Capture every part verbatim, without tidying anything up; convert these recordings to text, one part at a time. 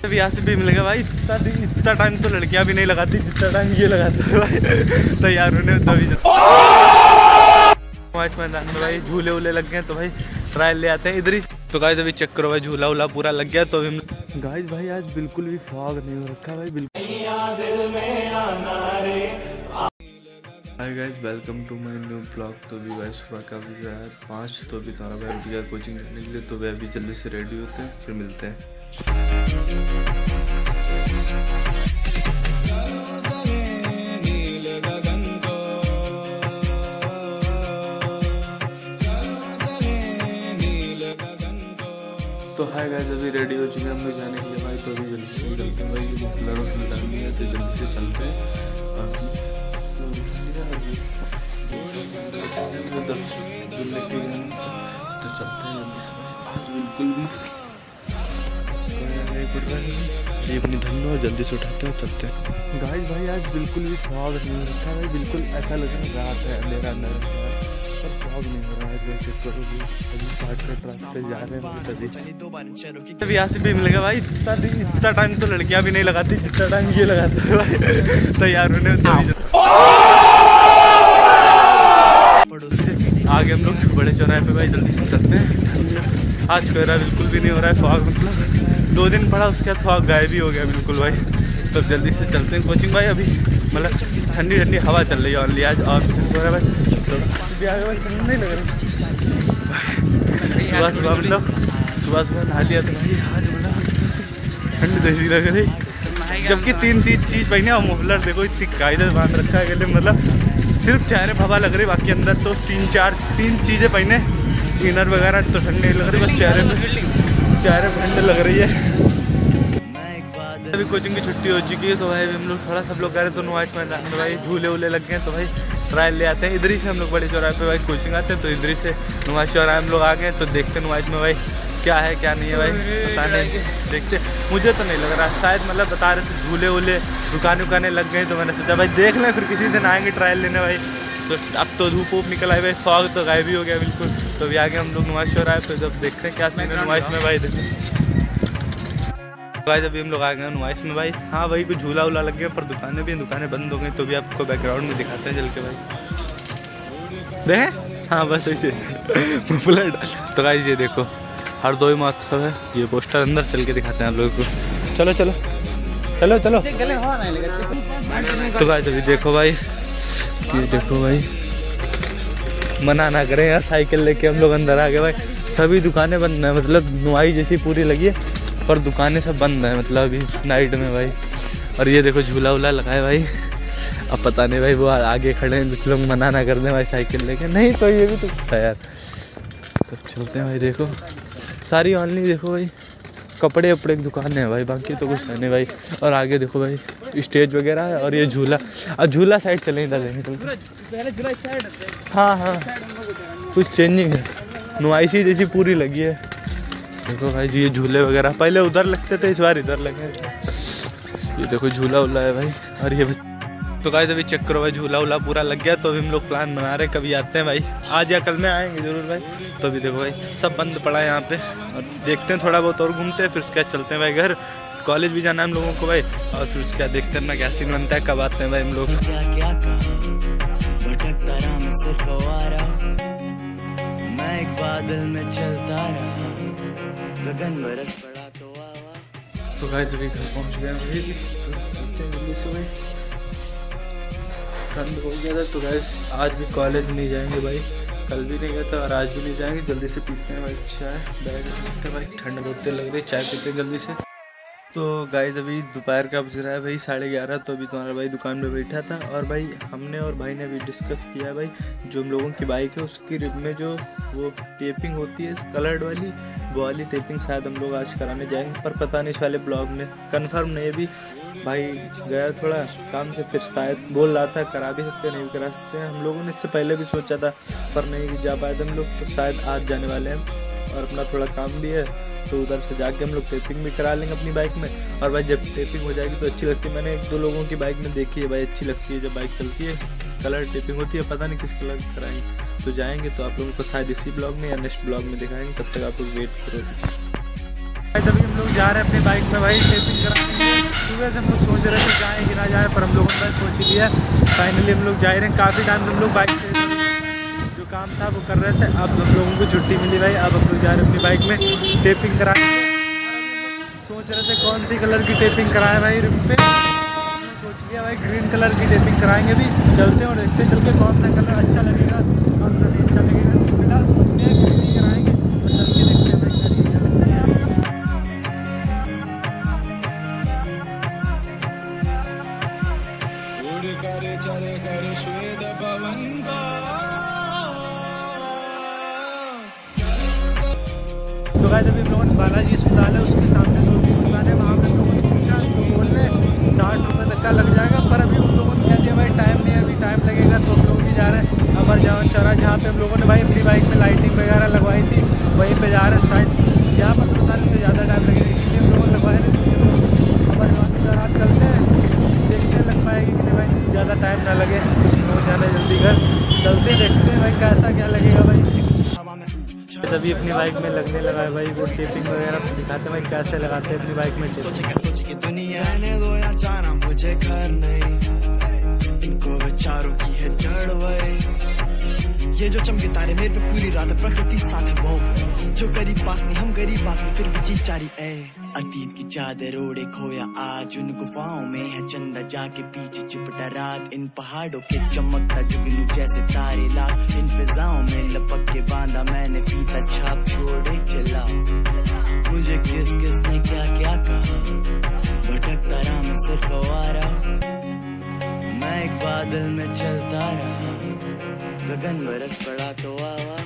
अभी यहाँ से भी मिलेगा भाई। इतना टाइम तो लड़कियां भी नहीं लगाती जितना टाइम ये लगाता है भाई। तैयार होने तभी मैदान में भाई झूले वूले लग गए तो भाई ट्रायल ले आते हैं इधर ही। तो गाइस अभी चेक करो भाई झूला वूला पूरा लग गया। तो अभी गाइस भाई आज बिल्कुल भी फॉग नहीं हो रखा भाई बिल्कुल। Hi guys welcome to my new blog. तो भी भाई सुबह का बज रहा है पाँच। तो अभी तुम्हारा भाई उठ गया कोचिंग करने के लिए। तो वे अभी जल्दी से रेडी होते हैं फिर मिलते हैं। तो हाय गाइस अभी रेडी हो चुके हैं हम लोग जाने के लिए भाई। तो अभी जल्दी से निकलते हैं भाई। कलर ऑफ निकालनी है तो जल्दी से चलते हैं। और दस लेके गए तो चलते हैं जल्दी से। आज बिल्कुल भी ये अपनी धन्नो और जल्दी से उठाते हैं चलते हैं। गाइस भाई आज बिल्कुल भी फॉग नहीं रखा भाई। बिल्कुल ऐसा लग रहा है रात है अंधेरा अंदर पर फॉग नहीं हो रहा है। वैसे करो भी अभी शॉर्टकट रास्ते जा रहे हैं। अभी यहाँ से भी मिलेगा भाई। इतना टाइम तो लड़कियां भी नहीं लगाती जितना टाइम ये लगाता है भाई। तैयार होने तभी आगे हम लोग बड़े चौराहे पे भाई जल्दी से चलते हैं। आज कोहरा बिल्कुल भी नहीं हो रहा है। फॉग मतलब दो दिन पड़ा उसके बाद फॉग गायब ही हो गया बिल्कुल भाई। तो जल्दी से चलते हैं कोचिंग भाई। अभी मतलब ठंडी ठंडी हवा चल रही है ऑनली आज। और हो रहा है भाई तो भी आगे भाई ठंड नहीं लग रही। सुबह सुबह मतलब सुबह सुबह नहा लिया तो भाई आज मतलब ठंड जैसी लग रही। जबकि तीन तीन चीज़ पहने और मुफलर देखो इतनी कायदे बांध रखा है गले। मतलब सिर्फ चेहरे हवा लग रही बाकी अंदर तो तीन चार तीन चीज़ें पहने। इनर वगैरह तो ठंड नहीं लग रही बस चेहरे में चेहरे में ठंड लग रही है। अभी कोचिंग की छुट्टी हो चुकी है तो भाई हम लोग थोड़ा सब लोग कह रहे तो नुमाइश मैदान में भाई झूले वूले लग गए तो भाई ट्रायल ले आते हैं। इधर ही से हम लोग बड़े चौराहे पे भाई कोचिंग आते हैं। तो इधर ही से नुमाइश चौराहे हम लोग आ गए तो देखते हैं नुमाइश में भाई क्या है क्या नहीं है भाई पता नहीं। देखते मुझे तो नहीं लग रहा शायद मतलब बता रहे थे झूले वूले दुकानें उकानें लग गई। तो मैंने सोचा भाई देख लें फिर किसी दिन आएंगे ट्रायल लेने भाई। तो अब तो धूप वूप निकल आई भाई फॉग तो गायब ही हो गया बिल्कुल। तो अभी आगे हम लोग नुमाइश चौराहे पे जब देखते हैं क्या सीन है नुमाइश में भाई। गाइस अभी हम लोग आ गए नुमाइश में भाई। हाँ भाई कुछ झूला वूला लग गया पर दुकानें भी दुकानें बंद हो गई। तो भी आपको बैकग्राउंड में दिखाते हैं चल के भाई देखें। हाँ बस ऐसे तो गाइस ये देखो हर दो ही मार्क्स सब है। ये पोस्टर अंदर चल के दिखाते हैं आप लोगों को। चलो चलो चलो चलो। तो गाइस अभी देखो भाई ये देखो भाई मना ना करें यार। साइकिल लेके हम लोग अंदर आ गए भाई। सभी दुकानें बंद हैं मतलब नुमाई जैसी पूरी लगी है पर दुकानें सब बंद हैं मतलब अभी नाइट में भाई। और ये देखो झूला वूला लगाए भाई। अब पता नहीं भाई वो आगे खड़े हैं कुछ लोग मना ना कर दें भाई साइकिल लेके। नहीं तो ये भी तो है यार। तो चलते हैं भाई। देखो सारी ऑनली देखो भाई कपड़े वपड़े की दुकान है भाई बाकी तो कुछ है नहीं भाई। और आगे देखो भाई स्टेज वगैरह है और ये झूला और झूला साइड चले इधर देखें। हाँ हाँ कुछ चेंजिंग है नुमाइशी जैसी पूरी लगी है। देखो भाई जी ये झूले वगैरह पहले उधर लगते थे इस बार इधर लगे। ये देखो झूला वूला है भाई। और ये तो गाइस अभी चेक करो भाई झूला वूला पूरा लग गया। तो अभी हम लोग प्लान बना रहे हैं कभी आते हैं भाई। आज या कल में आएंगे जरूर भाई। तो अभी देखो भाई सब बंद पड़ा है यहाँ पे और देखते हैं थोड़ा बहुत और घूमते हैं फिर उसके बाद चलते हैं भाई घर। कॉलेज भी जाना है हम लोगों को भाई। और फिर उसके बाद देखते हैं ना क्या सीन बनता है कब आते हैं भाई हम लोग। मैं एक बादल में चलता रहा गगन बरस पड़ा तो आवा। तो गाइस अभी घर पहुंच गए भाई जल्दी से भाई। ठंड हो गया था तो गाइस आज भी कॉलेज नहीं जाएंगे भाई। कल भी नहीं गया था और आज भी नहीं जाएंगे। जल्दी से पीते हैं भाई चाय बैग रखते हैं भाई। ठंड बहुत लग रही है चाय पीते हैं जल्दी से। तो गाइस अभी दोपहर का बज रहा है भाई साढ़े ग्यारह। तो अभी तुम्हारा भाई दुकान पे बैठा था और भाई हमने और भाई ने अभी डिस्कस किया है भाई जो हम लोगों की बाइक है उसकी रिब में जो वो टेपिंग होती है कलर्ड वाली वो वाली टेपिंग शायद हम लोग आज कराने जाएंगे। पर पता नहीं इस वाले ब्लॉग में कंफर्म नहीं। अभी भाई गया थोड़ा काम से फिर शायद बोल रहा था करा भी सकते नहीं भी करा सकते हैं। हम लोगों ने इससे पहले भी सोचा था पर नहीं जा पाए थे हम लोग। तो शायद आज जाने वाले हैं और अपना थोड़ा काम भी है तो उधर से जाके हम लोग टेपिंग भी करा लेंगे अपनी बाइक में। और भाई जब टेपिंग हो जाएगी तो अच्छी लगती है। मैंने एक दो लोगों की बाइक में देखी है भाई अच्छी लगती है जब बाइक चलती है कलर टेपिंग होती है। पता नहीं किस कलर कराएंगे तो जाएंगे तो आप लोगों को शायद इसी ब्लॉग में या नेक्स्ट ब्लॉग में दिखाएंगे। तब तक आप लोग वेट करो। तभी हम लोग जा रहे हैं अपनी बाइक में भाई टेपिंग कराने। सुबह से हम लोग सोच रहे थे जाएँ कि ना जाए, पर हम लोगों ने सोच ही लिया, फाइनली हम लोग जा रहे हैं। काफ़ी टाइम से हम लोग बाइक से जो काम था वो कर रहे थे, अब हम लोगों को छुट्टी मिली भाई, अब हम लोग जा रहे हैं अपनी बाइक में टेपिंग कराने। सोच रहे थे कौन सी कलर की टेपिंग कराएं भाई रिम पे, सोच लिया भाई ग्रीन कलर की टेपिंग कराएंगे। भी चलते हैं और देखते चल के कौन सा कलर अच्छा लगेगा कौन सा नहीं अच्छा लगेगा। फिलहाल सोच लिया ग्रीन ही कराएंगे और चल के देखते हैं भाई क्या चीज़ है। तो गाइस अभी हम लोगों ने बालाजी अस्पताल है उसके सामने दो तीन दुकानें, वहाँ पे हम लोगों ने पूछा तो बोल रहे साठ रुपये तक का लग जाएगा, पर अभी हम लोगों ने कह दिया भाई टाइम नहीं है, अभी टाइम लगेगा। तो हम लोग भी जा रहे हैं अमर जवान चौरा, जहाँ पे हम लोगों ने भाई अपनी बाइक में लाइटिंग वगैरह लगवाई थी, वहीं पे जा रहे हैं। शायद यहाँ पर पता नहीं तो ज़्यादा टाइम लगेगा, इसीलिए हम लोगों ने लगवाए थे। अमर जवान चौरा चलते हैं, देखते लग पाएगी कि नहीं भाई, ज़्यादा टाइम ना लगे, हो जाना जल्दी घर चलते देखते हैं भाई कैसा क्या लगेगा भाई। तभी अपनी बाइक में लगने लगा है भाई वो टेपिंग वगैरह, दिखाते भाई कैसे लगाते हैं अपनी बाइक में। सोचे क्या सोचे कि दुनिया ने दो या जाना मुझे घर नहीं, इनको विचारों की है जड़ वही, ये जो चमके तारे मेरे पे पूरी रात प्रकृति साथ है वो, जो करीब पास नहीं हम गरीब बात में फिर भी जी चारी ए। अतीत की चादर ओढ़े खोया आज उन गुफाओं में है चंदा जाके पीछे चिपटा रात, इन पहाड़ों के चमकता जुगनू जैसे तारे लाख, इन फिजाओं में लपक के बांधा मैंने फीता छाप छोड़े चला। मुझे किस किस ने क्या क्या कहा, भटकता रहा मैं सिर्फ आवारा, मैं एक बादल में चलता रहा, गगन बरस पड़ा तो आवा।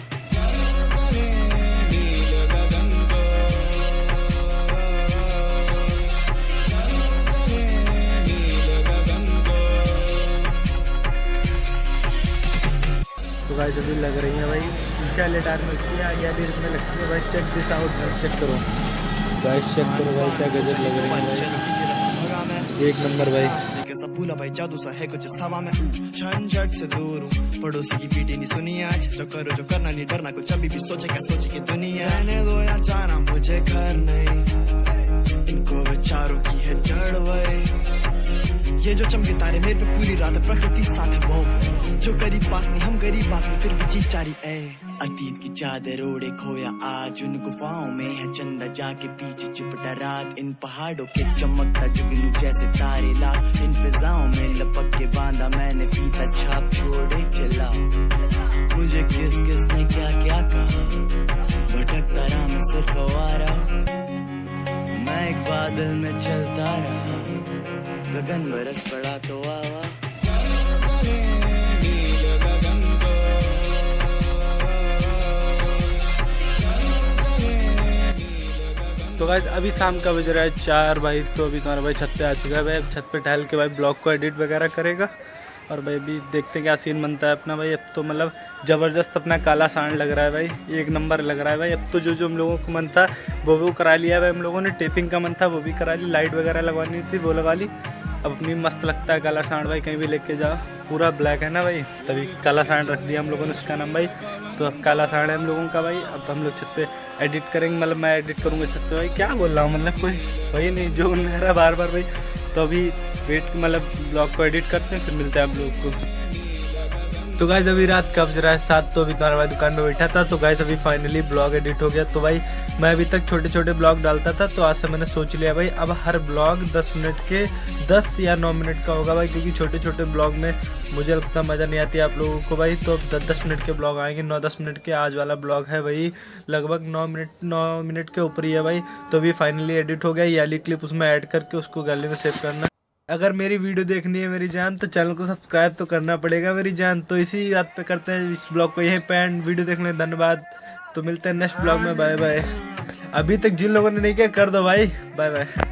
तो गाइस अभी लग रही है भाई पीछे वाले टायर में लगती है, आगे वाली रिम में लगती है भाई। चेक दिस आउट भाई, चेक करो गाइस, चेक करो भाई क्या गजब लग रही है भाई, एक नंबर भाई। सब भूला भाई जादू सा है कुछ हवा में, झंझट से दूर हूँ, पड़ोसी की पीटी नहीं सुनी आज, जो करो जो करना नहीं डरना कुछ, अभी भी सोचे क्या सोचे कि दुनिया ने दो या जाना मुझे घर नहीं, इनको विचारों की है जड़ वही, ये जो चमके तारे मेरे पे पूरी रात प्रकृति साथ है वो, जो करीब पास नहीं हम गरीब बात में फिर भी जी चारी ए। अतीत की चादर ओढ़े खोया आज उन गुफाओं में है चंदा जाके पीछे चिपटा रात, इन पहाड़ों के चमकता जुगनू जैसे तारे लाख, इन फिजाओं में लपक के बांधा मैंने फीता छाप छोड़े चला। मुझे किस किस ने क्या क्या कहा, भटकता रहा मैं सिर्फ आवारा, मैं एक बादल में चलता रहा, गगन बरस पड़ा तो आवा। तो गाइस अभी शाम का बज रहा है चार भाई, तो अभी तुम्हारा भाई छत पे आ चुका है भाई, अब छत पे टहल के भाई ब्लॉग को एडिट वगैरह करेगा, और भाई अभी देखते हैं क्या सीन बनता है अपना भाई। अब तो मतलब ज़बरदस्त अपना काला सांड लग रहा है भाई, एक नंबर लग रहा है भाई। अब तो जो जो हम लोगों को मन था वो वो करा लिया है भाई हम लोगों ने, टेपिंग का मन था वो भी करा ली, लाइट वगैरह लगवानी थी वो लगा ली। अब अपनी मस्त लगता है काला सांड भाई, कहीं भी लेके जाओ पूरा ब्लैक है ना भाई, तभी काला सांड रख दिया हम लोगों ने इसका नाम भाई। तो अब काला सांड है हम लोगों का भाई। अब हम लोग छत पे एडिट करेंगे, मतलब मैं एडिट करूँगा छत पे भाई, क्या बोल रहा हूँ मतलब कोई वही नहीं जो मन में रहा बार बार भाई। तो अभी वेट मतलब ब्लॉग को एडिट करते हैं, फिर मिलते हैं आप लोग को। तो गाइस अभी रात का बज रहा है सात, तो अभी तुम्हारा भाई दुकान में बैठा था। तो गाइस अभी फाइनली ब्लॉग एडिट हो गया। तो भाई मैं अभी तक छोटे छोटे ब्लॉग डालता था, तो आज से मैंने सोच लिया भाई अब हर ब्लॉग दस मिनट के दस या नौ मिनट का होगा भाई, क्योंकि छोटे छोटे ब्लॉग में मुझे लगता मज़ा नहीं आती आप लोगों को भाई। तो अब दस दस मिनट के ब्लॉग आएंगे, नौ दस मिनट के। आज वाला ब्लॉग है भाई लगभग नौ मिनट नौ मिनट के ऊपर ही है भाई। तो अभी फाइनली एडिट हो गया, ये वाली क्लिप उसमें ऐड करके उसको गैलरी में सेव करना। अगर मेरी वीडियो देखनी है मेरी जान, तो चैनल को सब्सक्राइब तो करना पड़ेगा मेरी जान। तो इसी बात पे करते हैं इस ब्लॉग को यहीं पे एंड। वीडियो देखने धन्यवाद, तो मिलते हैं नेक्स्ट ब्लॉग में। Bye bye. अभी तक जिन लोगों ने नहीं किया कर दो भाई, बाय बाय।